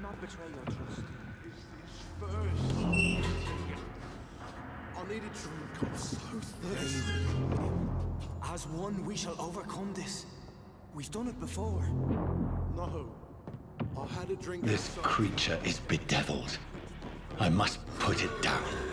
not betray your trust. First. I need a drink. I'm so thirsty. As one, we shall overcome this. We've done it before. No. I had a drink. This creature is bedeviled. I must put it down.